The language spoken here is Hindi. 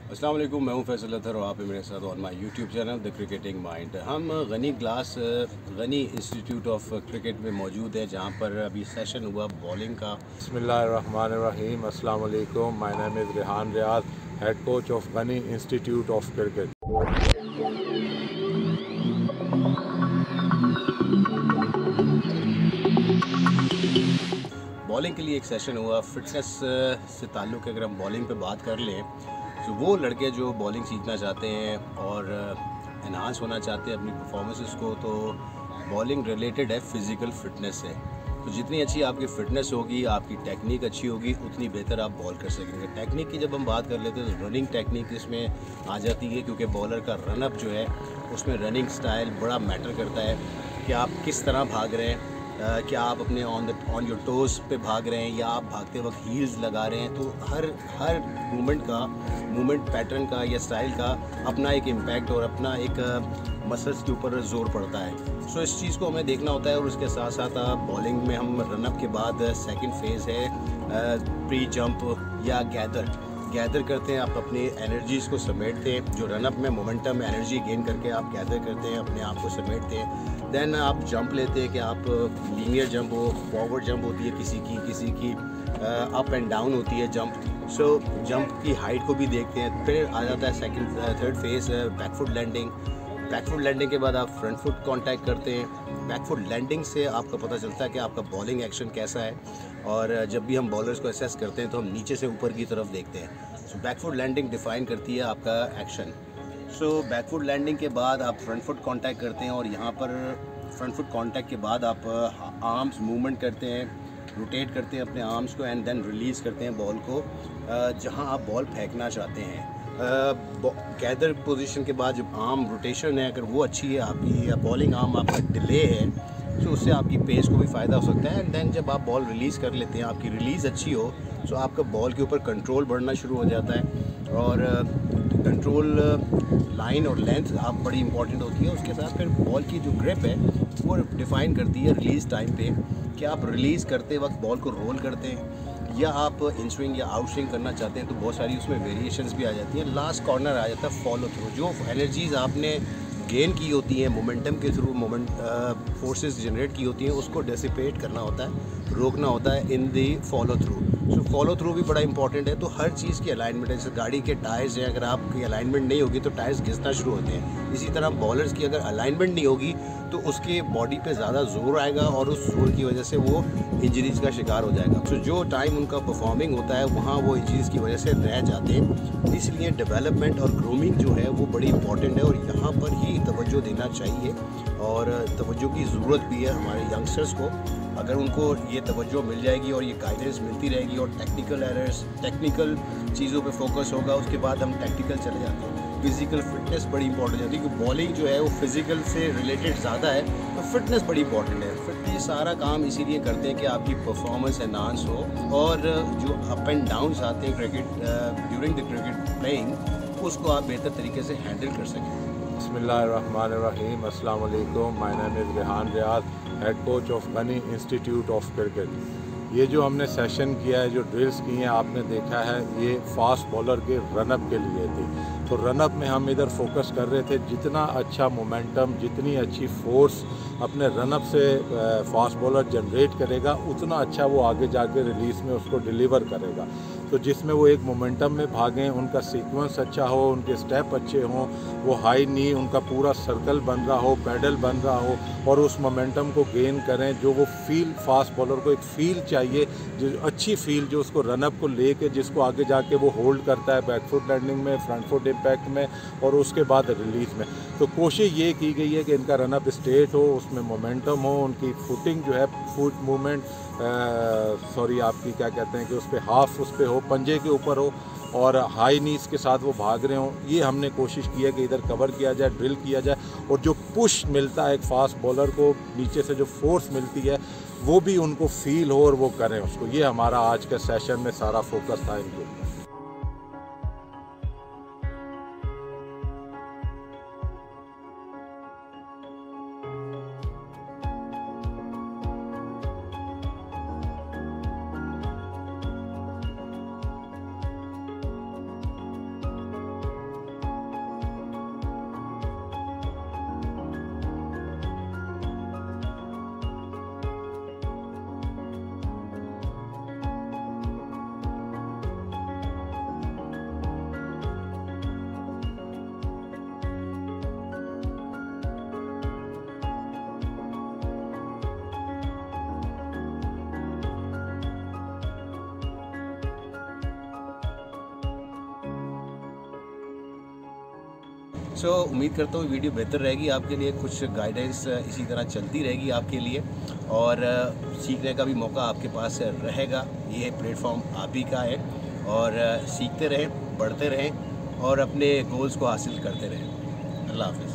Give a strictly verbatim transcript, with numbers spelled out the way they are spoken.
अस्सलाम वालेकुम, मैं हूं फैसल अतर और आप हैं मेरे साथ on my YouTube channel the cricketing mind. हम Ghani glass Ghani institute of cricket में मौजूद है, जहां पर अभी सेशन हुआ बॉलिंग का। बिस्मिल्लाहिर्रहमानिर्रहीम। अस्सलाम वालेकुम। My name is Rehan Riaz, head coach of Ghani institute of cricket. Bowling के लिए एक सेशन हुआ। फिटनेस से ताल्लुक़ अगर हम बॉलिंग पे बात कर लें तो वो लड़के जो बॉलिंग सीखना चाहते हैं और एनहांस होना चाहते हैं अपनी परफॉर्मेंसेस को, तो बॉलिंग रिलेटेड है फ़िज़िकल फ़िटनेस से। तो जितनी अच्छी आपकी फ़िटनेस होगी, आपकी टेक्निक अच्छी होगी, उतनी बेहतर आप बॉल कर सकेंगे। टेक्निक की जब हम बात कर लेते हैं तो रनिंग टेक्निक इसमें आ जाती है, क्योंकि बॉलर का रनअप जो है उसमें रनिंग स्टाइल बड़ा मैटर करता है कि आप किस तरह भाग रहे हैं। Uh, क्या आप अपने on the on your toes पे भाग रहे हैं या आप भागते वक्त हील्स लगा रहे हैं। तो हर हर मूवमेंट का मूवमेंट पैटर्न का या स्टाइल का अपना एक इम्पैक्ट और अपना एक मसल्स के ऊपर ज़ोर पड़ता है। सो so, इस चीज़ को हमें देखना होता है। और उसके साथ साथ बॉलिंग में हम रनअप के बाद सेकंड फेज़ है प्री जंप या गैदर गैदर करते हैं। आप अपनी एनर्जीज़ को समेटते हैं, जो रनअप में मोमेंटम एनर्जी गेन करके आप गैदर करते हैं, अपने आप को समेटते हैं। देन आप जंप लेते हैं कि आप लीनियर जंप हो, फॉरवर्ड जंप होती है किसी की, किसी की अप एंड डाउन होती है जंप। सो so, जंप की हाइट को भी देखते हैं। फिर आ जाता है second third phase back foot landing. Back foot landing के बाद आप फ्रंट फुट कांटेक्ट करते हैं। बैकफुट लैंडिंग से आपको पता चलता है कि आपका बॉलिंग एक्शन कैसा है। और जब भी हम बॉलर्स को असेस करते हैं तो हम नीचे से ऊपर की तरफ देखते हैं। सो बैकफुट लैंडिंग डिफ़ाइन करती है आपका एक्शन। सो बैकफुट लैंडिंग के बाद आप फ्रंट फुट कांटेक्ट करते हैं और यहाँ पर फ्रंट फुट कांटेक्ट के बाद आप आर्म्स मूवमेंट करते हैं, रोटेट करते हैं अपने आर्म्स को, एंड देन रिलीज़ करते हैं बॉल को जहाँ आप बॉल फेंकना चाहते हैं। गैदर पोजीशन के बाद जब आर्म रोटेशन है, अगर वो अच्छी है आपकी, या बॉलिंग आर्म आपका डिले है, तो उससे आपकी पेस को भी फ़ायदा हो सकता है। एंड देन जब आप बॉल रिलीज़ कर लेते हैं, आपकी रिलीज़ अच्छी हो, तो आपका बॉल के ऊपर कंट्रोल बढ़ना शुरू हो जाता है। और कंट्रोल लाइन और लेंथ आप बड़ी इंपॉर्टेंट होती है। उसके साथ फिर बॉल की जो ग्रिप है वो डिफ़ाइन करती है रिलीज़ टाइम पे, कि आप रिलीज़ करते वक्त बॉल को रोल करते हैं या आप इन स्विंग या आउट स्विंग करना चाहते हैं। तो बहुत सारी उसमें वेरिएशंस भी आ जाती हैं। लास्ट कॉर्नर आ जाता है फॉलो थ्रू। जो एनर्जीज़ आपने गेन की होती हैं मोमेंटम के थ्रू, मोमेंट फोर्सेस जनरेट की होती हैं, उसको डेसिपेट करना होता है, रोकना होता है in the follow through. So follow through भी बड़ा इंपॉर्टेंट है। तो हर चीज़ की अलाइनमेंट है। जैसे गाड़ी के टायर्स हैं, अगर आपकी अलाइनमेंट नहीं होगी तो टायर्स घिसना शुरू होते हैं। इसी तरह बॉलर्स की अगर अलाइनमेंट नहीं होगी तो उसके बॉडी पे ज़्यादा जोर आएगा और उस जोर की वजह से वो इंजरीज़ का शिकार हो जाएगा। तो जो टाइम उनका परफॉर्मिंग होता है वहाँ वो इंजरीज़ की वजह से रह जाते हैं। इसलिए डेवलपमेंट और ग्रूमिंग जो है वो बड़ी इंपॉर्टेंट है और यहाँ पर ही तवज्जो देना चाहिए और तवज्जो की ज़रूरत भी है हमारे यंगस्टर्स को। अगर उनको ये तवज्जो मिल जाएगी और ये गाइडेंस मिलती रहेगी और टेक्निकल एरर्स, टेक्निकल चीज़ों पे फोकस होगा, उसके बाद हम टेक्निकल चले जाते हैं। फिज़िकल फिटनेस बड़ी इंपॉर्टेंट होती है, क्योंकि बॉलिंग जो है वो फिज़िकल से रिलेटेड ज़्यादा है, तो फिटनेस बड़ी इंपॉर्टेंट है। फिट ये सारा काम इसीलिए करते हैं कि आपकी परफॉर्मेंस एनहांस हो और जो अप एंड डाउन्स आते हैं cricket during the cricket playing, उसको आप बेहतर तरीके से हैंडल कर सकें। बिस्मिल्लाहिर्रहमानिर्रहीम। अस्सलाम वालेकुम। My name is Rehan Riaz, head coach of Ghani institute of cricket. ये जो हमने सेशन किया है, जो ड्रिल्स की हैं, आपने देखा है, ये फास्ट बॉलर के रनअप के लिए थी। तो रनअप में हम इधर फोकस कर रहे थे, जितना अच्छा मोमेंटम, जितनी अच्छी फोर्स अपने रनअप से फास्ट बॉलर जनरेट करेगा, उतना अच्छा वो आगे जाके रिलीज़ में उसको डिलीवर करेगा। तो जिसमें वो एक मोमेंटम में भागें, उनका सीक्वेंस अच्छा हो, उनके स्टेप अच्छे हों, वो हाई नी, उनका पूरा सर्कल बन रहा हो, पैडल बन रहा हो, और उस मोमेंटम को गेन करें। जो वो फील, फास्ट बॉलर को एक फील चाहिए, जो अच्छी फील, जो उसको रनअप को लेके, जिसको आगे जाके वो होल्ड करता है बैकफुट लैंडिंग में, फ्रंट फुट इम्पैक्ट में और उसके बाद रिलीज़ में। तो कोशिश ये की गई है कि इनका रनअप स्ट्रेट हो, उसमें मोमेंटम हो, उनकी फुटिंग जो है, फुट मूवमेंट, सॉरी आपकी क्या कहते हैं कि उस पर हाफ उस पर हो, पंजे के ऊपर हो और हाई नीज के साथ वो भाग रहे हों। ये हमने कोशिश की है कि इधर कवर किया जाए, ड्रिल किया जाए, और जो पुश मिलता है एक फास्ट बॉलर को, नीचे से जो फोर्स मिलती है, वो भी उनको फील हो और वो करें उसको। ये हमारा आज के सेशन में सारा फोकस था इनके ऊपर। सो उम्मीद करता हूँ वीडियो बेहतर रहेगी आपके लिए, कुछ गाइडेंस इसी तरह चलती रहेगी आपके लिए और सीखने का भी मौका आपके पास रहेगा। ये प्लेटफॉर्म आप ही का है और सीखते रहें, बढ़ते रहें और अपने गोल्स को हासिल करते रहें। अल्लाह हाफ़िज़।